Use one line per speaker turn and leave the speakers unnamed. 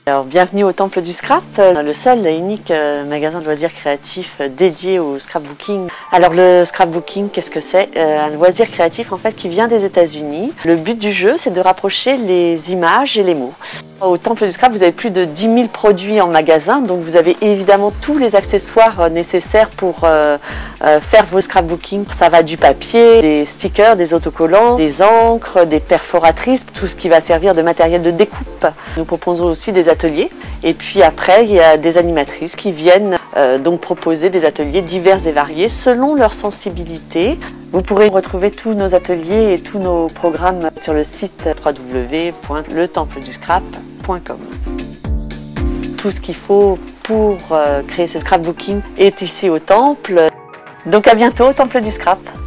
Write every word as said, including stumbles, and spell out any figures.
Alors, bienvenue au Temple du Scrap, le seul et unique magasin de loisirs créatifs dédié au scrapbooking. Alors le scrapbooking, qu'est-ce que c'est? Un loisir créatif en fait qui vient des États-Unis. Le but du jeu, c'est de rapprocher les images et les mots. Au Temple du Scrap, vous avez plus de dix mille produits en magasin, donc vous avez évidemment tous les accessoires nécessaires pour euh, euh, faire vos scrapbooking. Ça va du papier, des stickers, des autocollants, des encres, des perforatrices, tout ce qui va servir de matériel de découpe. Nous proposons aussi des ateliers et puis après il y a des animatrices qui viennent euh, donc proposer des ateliers divers et variés selon leur sensibilité. Vous pourrez retrouver tous nos ateliers et tous nos programmes sur le site w w w point le temple du scrap point com. Tout ce qu'il faut pour euh, créer ce scrapbooking est ici au Temple. Donc à bientôt au Temple du Scrap.